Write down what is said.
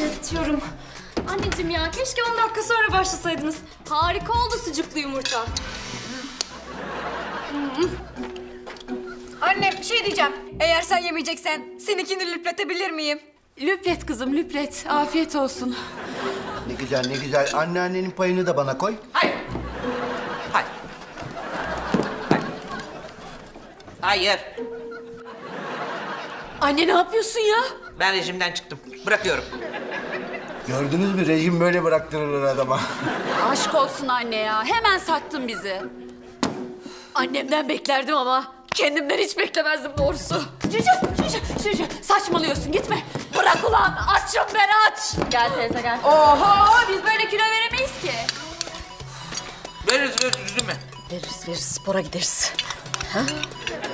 yatıyorum. Anneciğim ya keşke 10 dakika sonra başlasaydınız. Harika oldu sucuklu yumurta. Anne bir şey diyeceğim. Eğer sen yemeyeceksen seninkini lüpletebilir miyim? Lüplet kızım lüplet. Afiyet olsun. Ne güzel ne güzel. Anneannenin payını da bana koy. Hayır. Hayır. Hayır. Anne ne yapıyorsun ya? Ben rejimden çıktım. Bırakıyorum. Gördünüz mü? Rejim böyle bıraktırılır adama. Aşk olsun anne ya. Hemen sattın bizi. Annemden beklerdim ama kendimden hiç beklemezdim doğrusu. Cüce, saçmalıyorsun gitme. Bırak ulan açım ben aç. Gel teyze gel. Oho biz böyle kilo veremeyiz ki. Veririz üzülme. Veririz spora gideriz.